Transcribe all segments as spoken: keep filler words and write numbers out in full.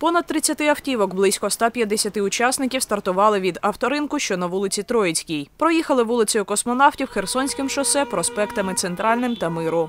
Понад тридцять автівок, близько ста п'ятдесяти учасників стартували від авторинку, що на вулиці Троїцькій. Проїхали вулицею Космонавтів, Херсонським шосе, проспектами Центральним та Миру.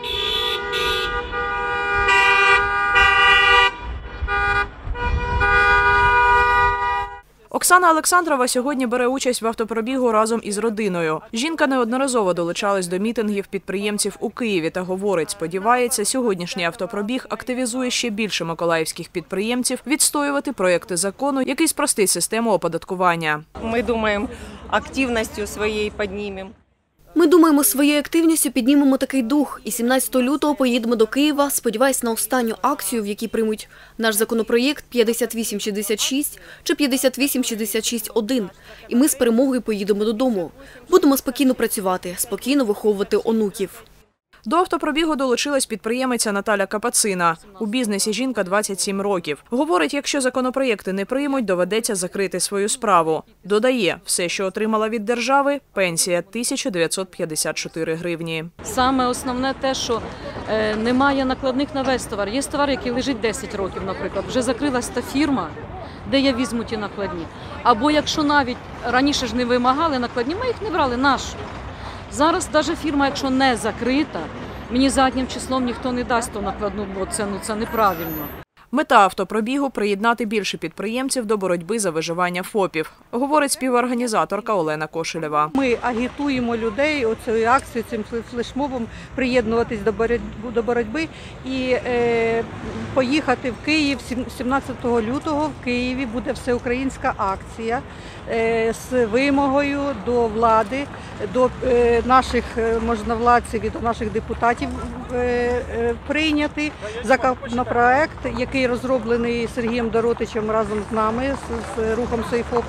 Оксана Олександрова сьогодні бере участь в автопробігу разом із родиною. Жінка неодноразово долучалась до мітингів підприємців у Києві та говорить, сподівається, сьогоднішній автопробіг активізує ще більше миколаївських підприємців відстоювати проєкти закону, який спростить систему оподаткування. Ми думаємо, активністю своєю піднімемо. Ми думаємо, своєю активністю піднімемо такий дух. І сімнадцятого лютого поїдемо до Києва, сподіваюсь на останню акцію, в якій приймуть наш законопроєкт п'ятдесят вісім шістдесят шість чи п'ятдесят вісім шістдесят шість один. І ми з перемогою поїдемо додому. Будемо спокійно працювати, спокійно виховувати онуків. До автопробігу долучилась підприємиця Наталя Капацина. У бізнесі жінка двадцять сім років. Говорить, якщо законопроєкти не приймуть, доведеться закрити свою справу. Додає, все, що отримала від держави – пенсія – тисяча дев'ятсот п'ятдесят чотири гривні. Саме основне те, що е, немає накладних на весь товар. Є товар, який лежить десять років, наприклад. Вже закрилась та фірма, де я візьму ті накладні. Або якщо навіть раніше ж не вимагали накладні, ми їх не брали, нашу. Зараз навіть фірма, якщо не закрита, мені заднім числом ніхто не дасть ту накладну, бо це, ну, це неправильно. Мета автопробігу – приєднати більше підприємців до боротьби за виживання ФОПів, говорить співорганізаторка Олена Кошелєва. Ми агітуємо людей оцією акцією, цим флешмобом приєднуватись до боротьби і е, поїхати в Київ сімнадцятого лютого. В Києві буде всеукраїнська акція е, з вимогою до влади, до е, наших можновладців і до наших депутатів е, е, прийняти законопроект, який який розроблений Сергієм Доротичем разом з нами, з, з рухом Сейфоп,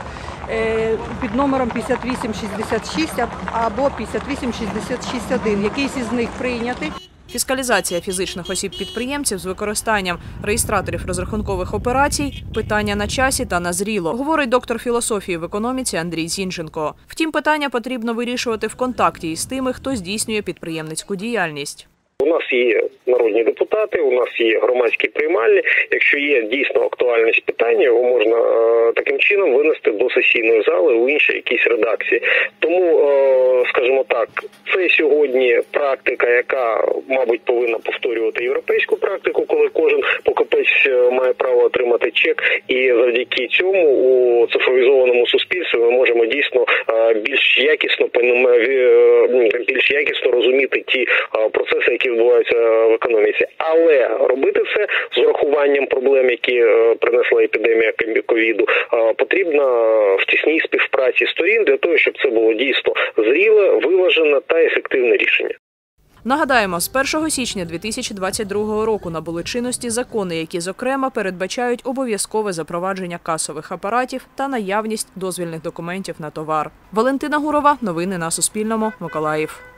під номером п'ятдесят вісім шістдесят шість або п'ятдесят вісім шістдесят шість один. Якийсь із них прийнятий. Фіскалізація фізичних осіб-підприємців з використанням реєстраторів розрахункових операцій – питання на часі та назріло, говорить доктор філософії в економіці Андрій Зінченко. Втім, питання потрібно вирішувати в контакті із тими, хто здійснює підприємницьку діяльність. У нас є народні депутати, у нас є громадські приймальні. Якщо є дійсно актуальність питання, його можна е, таким чином винести до сесійної зали у інші якісь редакції. Тому, е, скажімо так, це сьогодні практика, яка, мабуть, повинна повторювати європейську практику, коли кожен покупець має право отримати чек. І завдяки цьому у цифровізованому суспільстві ми можемо дійсно е, більш якісно, е, більш якісно розуміти ті е, процеси, які відбуваються в економіці. Але робити це з урахуванням проблем, які принесла епідемія ковіду, потрібно в тісній співпраці сторін для того, щоб це було дійсно зріле, виважене та ефективне рішення. Нагадаємо, з першого січня дві тисячі двадцять другого року набули чинності закони, які, зокрема, передбачають обов'язкове запровадження касових апаратів та наявність дозвільних документів на товар. Валентина Гурова. Новини на Суспільному. Миколаїв.